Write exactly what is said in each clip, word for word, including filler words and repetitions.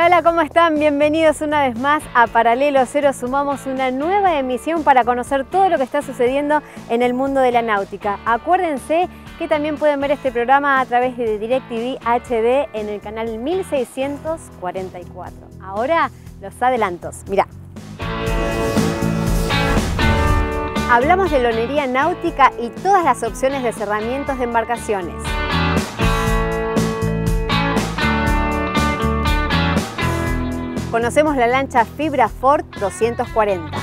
Hola, hola, ¿cómo están? Bienvenidos una vez más a Paralelo Cero. Sumamos una nueva emisión para conocer todo lo que está sucediendo en el mundo de la náutica. Acuérdense que también pueden ver este programa a través de DirecTV H D en el canal mil seiscientos cuarenta y cuatro. Ahora, los adelantos. Mirá. Hablamos de lonería náutica y todas las opciones de cerramientos de embarcaciones. Conocemos la lancha Fibra Ford doscientos cuarenta.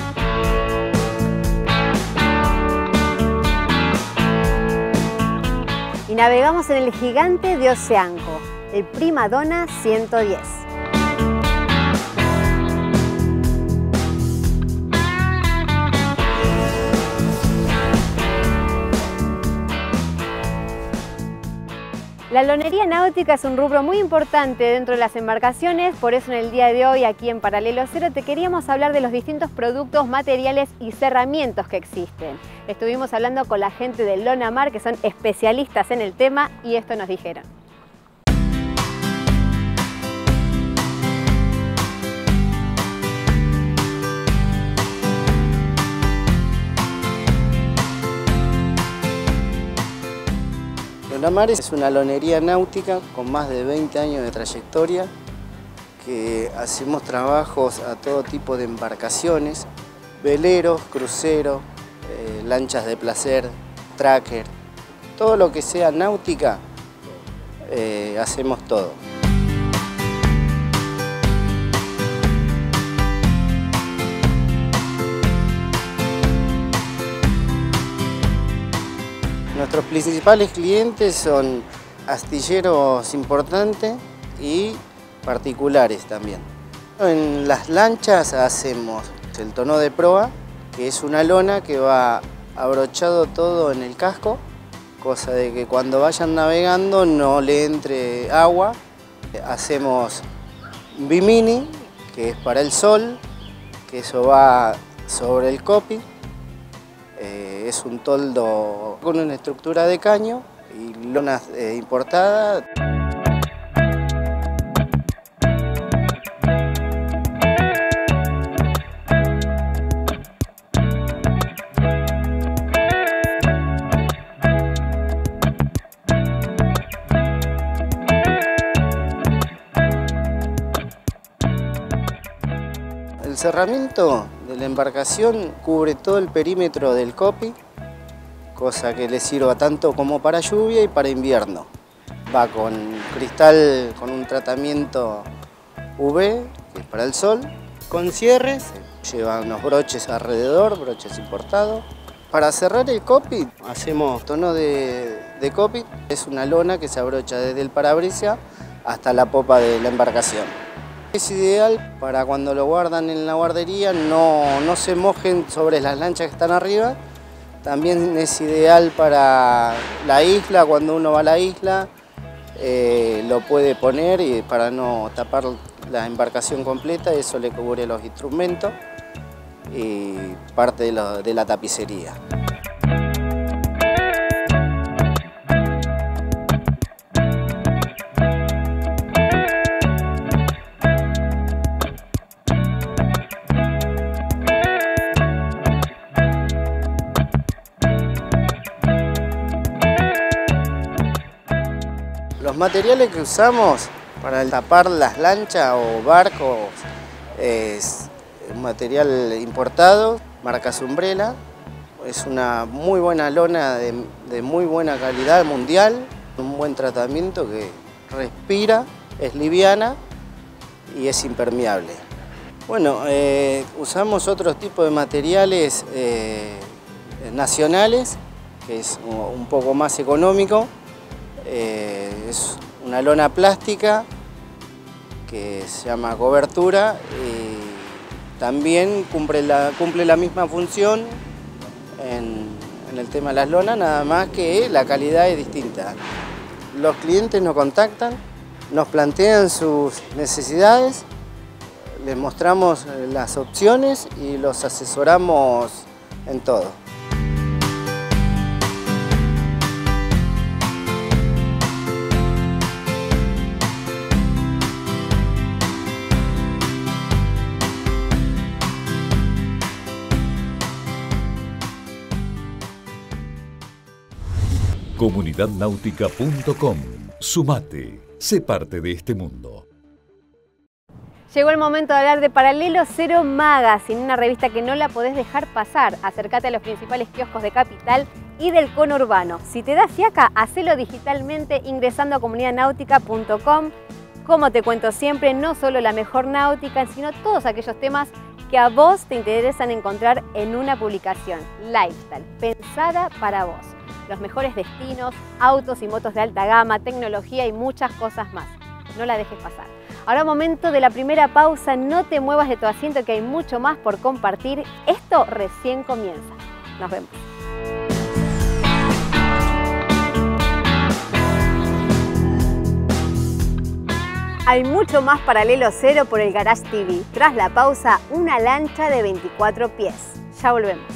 Y navegamos en el gigante de Oceanco, el Primadonna ciento diez. La lonería náutica es un rubro muy importante dentro de las embarcaciones, por eso en el día de hoy aquí en Paralelo Cero te queríamos hablar de los distintos productos, materiales y cerramientos que existen. Estuvimos hablando con la gente de Lonamar, que son especialistas en el tema, y esto nos dijeron. Lonamar es una lonería náutica con más de veinte años de trayectoria, que hacemos trabajos a todo tipo de embarcaciones, veleros, cruceros, eh, lanchas de placer, tracker, todo lo que sea náutica, eh, hacemos todo. Nuestros principales clientes son astilleros importantes y particulares también. En las lanchas hacemos el tono de proa, que es una lona que va abrochado todo en el casco, cosa de que cuando vayan navegando no le entre agua. Hacemos bimini, que es para el sol, que eso va sobre el copy. Eh, es un toldo con una estructura de caño y lonas eh, importadas. El cerramiento de la embarcación cubre todo el perímetro del copy, cosa que le sirva tanto como para lluvia y para invierno. Va con cristal con un tratamiento U V, que es para el sol, con cierres, lleva unos broches alrededor, broches importados. Para cerrar el copy hacemos tono de, de copy, es una lona que se abrocha desde el parabrisas hasta la popa de la embarcación. Es ideal para cuando lo guardan en la guardería, no, no se mojen sobre las lanchas que están arriba. También es ideal para la isla, cuando uno va a la isla, eh, lo puede poner y para no tapar la embarcación completa, eso le cubre los instrumentos y parte de, lo, de la tapicería. Los materiales que usamos para tapar las lanchas o barcos es un material importado, marca Umbrella. Es una muy buena lona de, de muy buena calidad mundial, un buen tratamiento que respira, es liviana y es impermeable. Bueno, eh, usamos otros tipos de materiales eh, nacionales, que es un poco más económico. Eh, es una lona plástica que se llama cobertura y también cumple la, cumple la misma función en, en el tema de las lonas, nada más que la calidad es distinta. Los clientes nos contactan, nos plantean sus necesidades, les mostramos las opciones y los asesoramos en todo. comunidad náutica punto com. Sumate, sé parte de este mundo. Llegó el momento de hablar de Paralelo Cero Magazine, una revista que no la podés dejar pasar. Acércate a los principales kioscos de Capital y del conurbano. Si te da fiaca, hacelo digitalmente ingresando a comunidad náutica punto com. Como te cuento siempre, no solo la mejor náutica, sino todos aquellos temas que a vos te interesan encontrar en una publicación. Lifestyle, pensada para vos. Los mejores destinos, autos y motos de alta gama, tecnología y muchas cosas más. No la dejes pasar. Ahora momento de la primera pausa, no te muevas de tu asiento que hay mucho más por compartir. Esto recién comienza. Nos vemos. Hay mucho más Paralelo Cero por el Garage T V. Tras la pausa, una lancha de veinticuatro pies. Ya volvemos.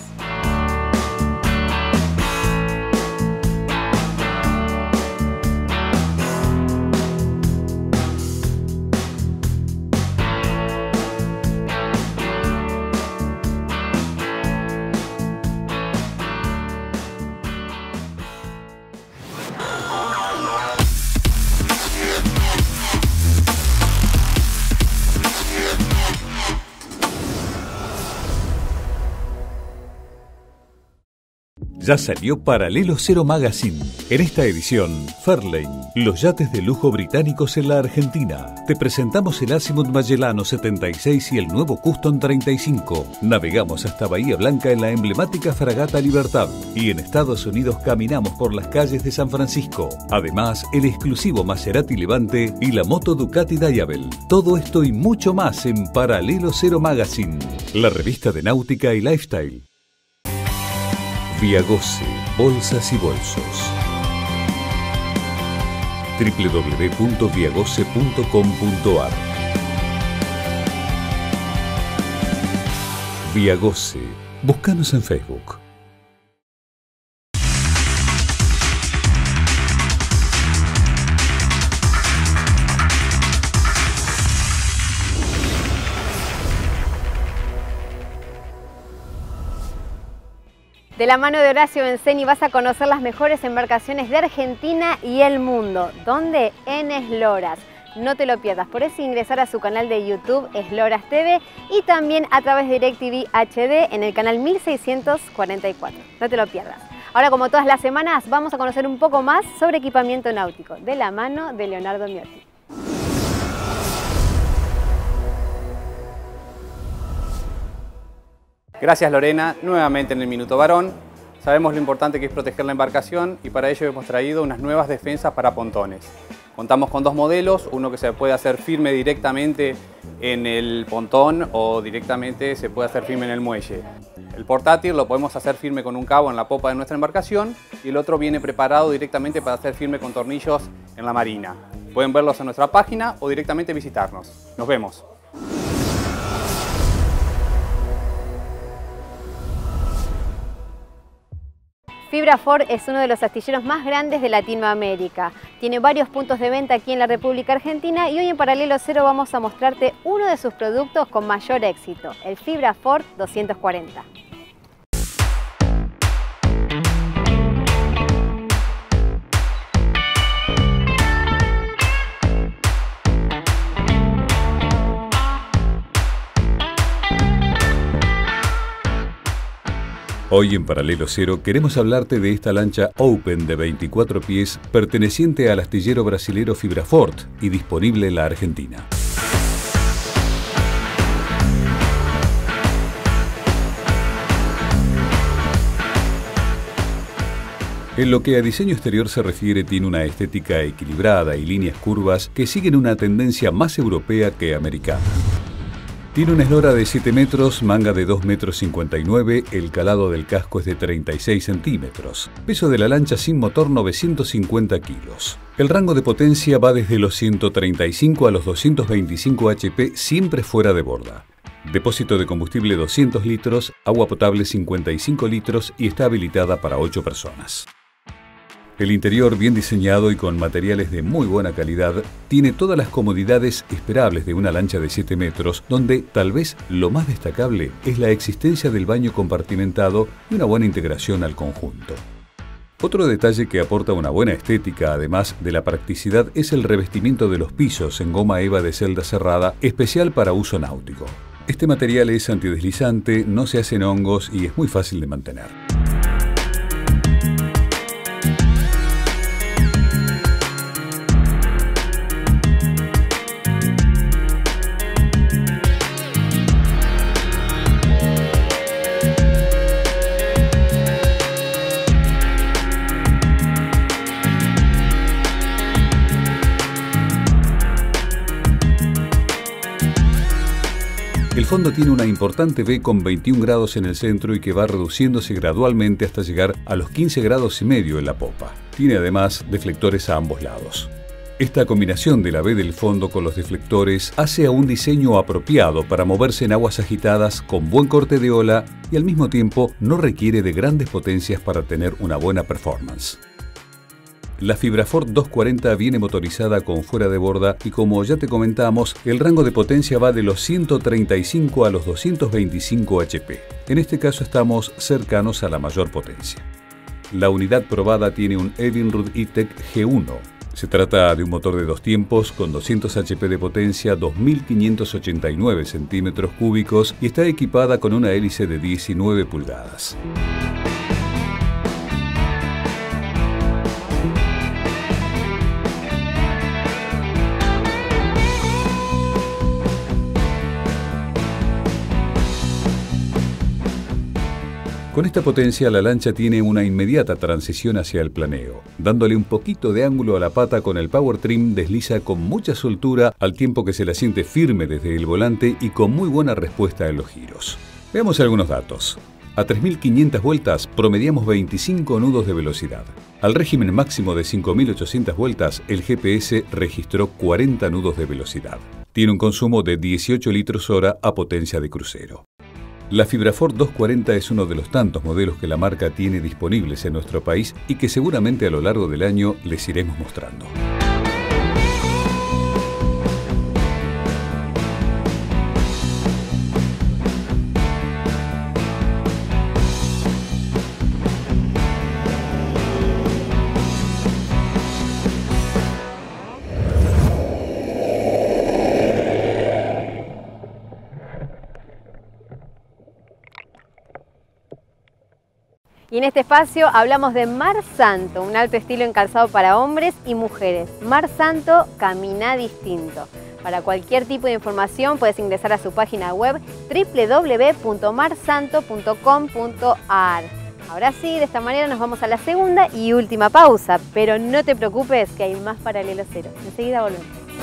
Ya salió Paralelo Cero Magazine. En esta edición, Fairlane, los yates de lujo británicos en la Argentina. Te presentamos el Azimuth Magellano setenta y seis y el nuevo Custom treinta y cinco. Navegamos hasta Bahía Blanca en la emblemática Fragata Libertad. Y en Estados Unidos caminamos por las calles de San Francisco. Además, el exclusivo Maserati Levante y la moto Ducati Diavel. Todo esto y mucho más en Paralelo Cero Magazine, la revista de náutica y lifestyle. Viagoce, bolsas y bolsos. doble u doble u doble u punto viagoce punto com punto ar. Viagoce. Búscanos en Facebook. De la mano de Horacio Benzeni vas a conocer las mejores embarcaciones de Argentina y el mundo. ¿Dónde? En Esloras. No te lo pierdas. Por eso ingresar a su canal de YouTube, Esloras T V, y también a través de DirecTV H D en el canal mil seiscientos cuarenta y cuatro. No te lo pierdas. Ahora, como todas las semanas, vamos a conocer un poco más sobre equipamiento náutico, de la mano de Leonardo Miotti. Gracias Lorena, nuevamente en el Minuto Varón. Sabemos lo importante que es proteger la embarcación y para ello hemos traído unas nuevas defensas para pontones. Contamos con dos modelos, uno que se puede hacer firme directamente en el pontón o directamente se puede hacer firme en el muelle. El portátil lo podemos hacer firme con un cabo en la popa de nuestra embarcación y el otro viene preparado directamente para hacer firme con tornillos en la marina. Pueden verlos en nuestra página o directamente visitarnos. Nos vemos. Fibrafor es uno de los astilleros más grandes de Latinoamérica. Tiene varios puntos de venta aquí en la República Argentina y hoy en Paralelo Cero vamos a mostrarte uno de sus productos con mayor éxito, el Fibrafor doscientos cuarenta. Hoy en Paralelo Cero queremos hablarte de esta lancha Open de veinticuatro pies perteneciente al astillero brasilero Fibrafort y disponible en la Argentina. En lo que a diseño exterior se refiere, tiene una estética equilibrada y líneas curvas que siguen una tendencia más europea que americana. Tiene una eslora de siete metros, manga de dos metros cincuenta y nueve, el calado del casco es de treinta y seis centímetros. Peso de la lancha sin motor novecientos cincuenta kilos. El rango de potencia va desde los ciento treinta y cinco a los doscientos veinticinco H P, siempre fuera de borda. Depósito de combustible doscientos litros, agua potable cincuenta y cinco litros y está habilitada para ocho personas. El interior, bien diseñado y con materiales de muy buena calidad, tiene todas las comodidades esperables de una lancha de siete metros, donde tal vez lo más destacable es la existencia del baño compartimentado y una buena integración al conjunto. Otro detalle que aporta una buena estética, además de la practicidad, es el revestimiento de los pisos en goma eva de celda cerrada, especial para uso náutico. Este material es antideslizante, no se hacen hongos y es muy fácil de mantener. El fondo tiene una importante V con veintiún grados en el centro y que va reduciéndose gradualmente hasta llegar a los quince grados y medio en la popa. Tiene además deflectores a ambos lados. Esta combinación de la V del fondo con los deflectores hace a un diseño apropiado para moverse en aguas agitadas con buen corte de ola y al mismo tiempo no requiere de grandes potencias para tener una buena performance. La Fibrafort doscientos cuarenta viene motorizada con fuera de borda y, como ya te comentamos, el rango de potencia va de los ciento treinta y cinco a los doscientos veinticinco H P. En este caso estamos cercanos a la mayor potencia. La unidad probada tiene un Evinrude E-Tech G uno. Se trata de un motor de dos tiempos con doscientos H P de potencia, dos mil quinientos ochenta y nueve centímetros cúbicos y está equipada con una hélice de diecinueve pulgadas. Con esta potencia, la lancha tiene una inmediata transición hacia el planeo. Dándole un poquito de ángulo a la pata con el Power Trim, desliza con mucha soltura al tiempo que se la siente firme desde el volante y con muy buena respuesta en los giros. Veamos algunos datos. A tres mil quinientas vueltas promediamos veinticinco nudos de velocidad. Al régimen máximo de cinco mil ochocientas vueltas, el G P S registró cuarenta nudos de velocidad. Tiene un consumo de dieciocho litros hora a potencia de crucero. La Fibrafort doscientos cuarenta es uno de los tantos modelos que la marca tiene disponibles en nuestro país y que seguramente a lo largo del año les iremos mostrando. Y en este espacio hablamos de Mar Santo, un alto estilo en calzado para hombres y mujeres. Mar Santo, camina distinto. Para cualquier tipo de información puedes ingresar a su página web doble u doble u doble u punto mar santo punto com punto a r. Ahora sí, de esta manera nos vamos a la segunda y última pausa, pero no te preocupes que hay más Paralelo Cero. Enseguida volvemos.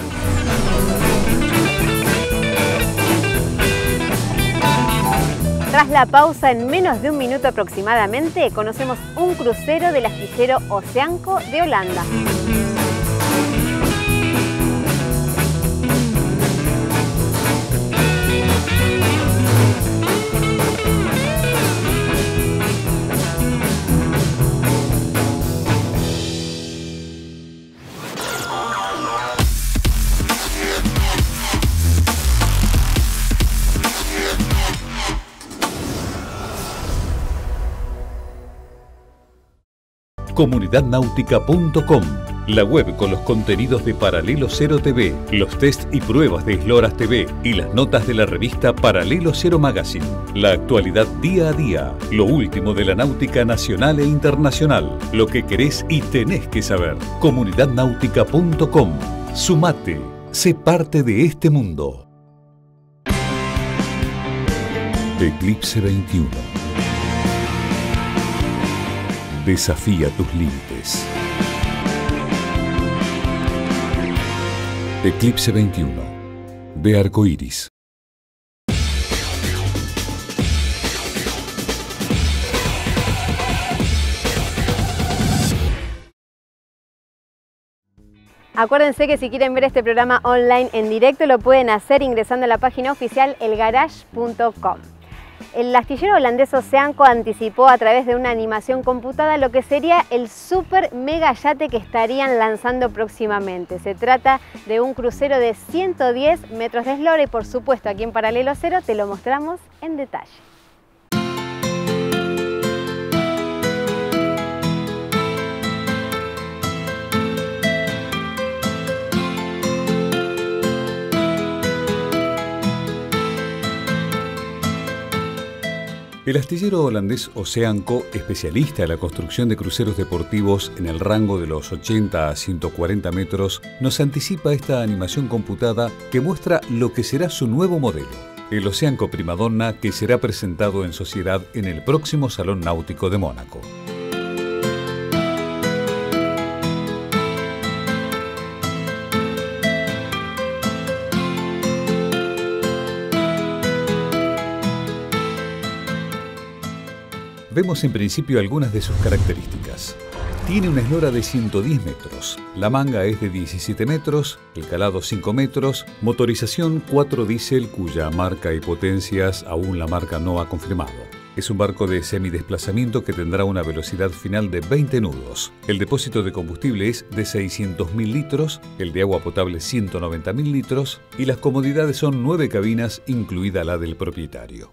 Tras la pausa, en menos de un minuto aproximadamente, conocemos un crucero del astillero Oceanco de Holanda. comunidad náutica punto com, la web con los contenidos de Paralelo Cero T V, los test y pruebas de Esloras T V y las notas de la revista Paralelo Cero Magazine. La actualidad día a día, lo último de la náutica nacional e internacional, lo que querés y tenés que saber. comunidad náutica punto com. Sumate, sé parte de este mundo. Eclipse veintiuno. Desafía tus límites. Eclipse veintiuno, de Arcoiris. Acuérdense que si quieren ver este programa online en directo lo pueden hacer ingresando a la página oficial el garage punto com. El astillero holandés Oceanco anticipó a través de una animación computada lo que sería el super mega yate que estarían lanzando próximamente. Se trata de un crucero de ciento diez metros de eslora y por supuesto aquí en Paralelo Cero te lo mostramos en detalle. El astillero holandés Oceanco, especialista en la construcción de cruceros deportivos en el rango de los ochenta a ciento cuarenta metros, nos anticipa esta animación computada que muestra lo que será su nuevo modelo, el Oceanco Primadonna, que será presentado en sociedad en el próximo Salón Náutico de Mónaco. Vemos en principio algunas de sus características. Tiene una eslora de ciento diez metros, la manga es de diecisiete metros, el calado cinco metros, motorización cuatro diésel cuya marca y potencias aún la marca no ha confirmado. Es un barco de semidesplazamiento que tendrá una velocidad final de veinte nudos. El depósito de combustible es de seiscientos mil litros, el de agua potable ciento noventa mil litros y las comodidades son nueve cabinas, incluida la del propietario.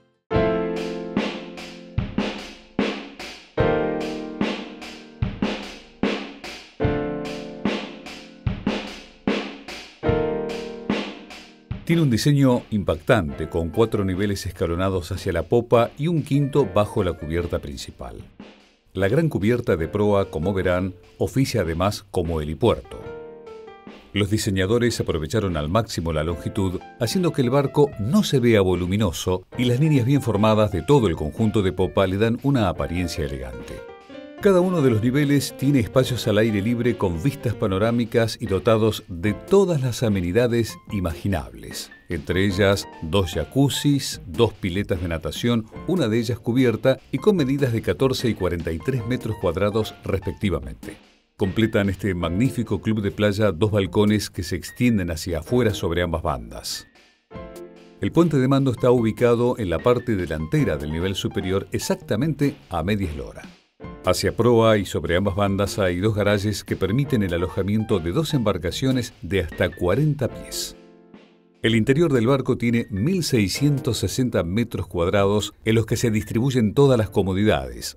Tiene un diseño impactante, con cuatro niveles escalonados hacia la popa y un quinto bajo la cubierta principal. La gran cubierta de proa, como verán, oficia además como helipuerto. Los diseñadores aprovecharon al máximo la longitud, haciendo que el barco no se vea voluminoso y las líneas bien formadas de todo el conjunto de popa le dan una apariencia elegante. Cada uno de los niveles tiene espacios al aire libre con vistas panorámicas y dotados de todas las amenidades imaginables. Entre ellas, dos jacuzzis, dos piletas de natación, una de ellas cubierta y con medidas de catorce y cuarenta y tres metros cuadrados respectivamente. Completan este magnífico club de playa dos balcones que se extienden hacia afuera sobre ambas bandas. El puente de mando está ubicado en la parte delantera del nivel superior, exactamente a media eslora. Hacia proa y sobre ambas bandas hay dos garajes que permiten el alojamiento de dos embarcaciones de hasta cuarenta pies. El interior del barco tiene mil seiscientos sesenta metros cuadrados en los que se distribuyen todas las comodidades.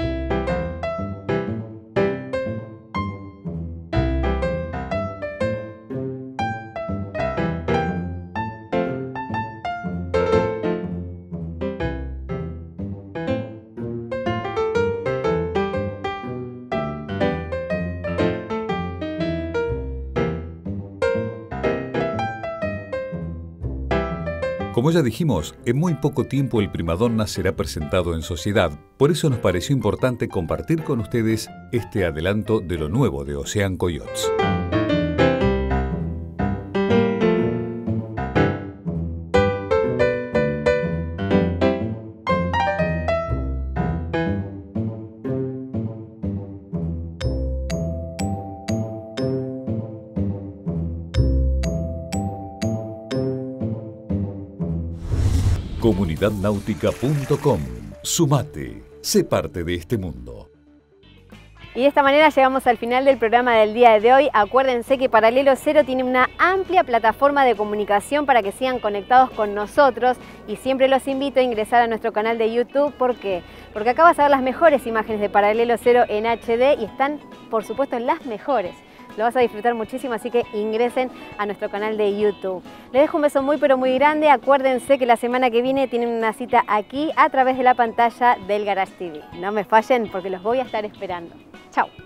Como ya dijimos, en muy poco tiempo el Primadonna será presentado en sociedad, por eso nos pareció importante compartir con ustedes este adelanto de lo nuevo de Oceanco Yachts. comunidad náutica punto com. Sumate, sé parte de este mundo. Y de esta manera llegamos al final del programa del día de hoy. Acuérdense que Paralelo Cero tiene una amplia plataforma de comunicación para que sigan conectados con nosotros y siempre los invito a ingresar a nuestro canal de YouTube. ¿Por qué? Porque acá vas a ver las mejores imágenes de Paralelo Cero en H D y están, por supuesto, las mejores. Lo vas a disfrutar muchísimo, así que ingresen a nuestro canal de YouTube. Les dejo un beso muy pero muy grande. Acuérdense que la semana que viene tienen una cita aquí a través de la pantalla del Garage T V. No me fallen porque los voy a estar esperando. Chao.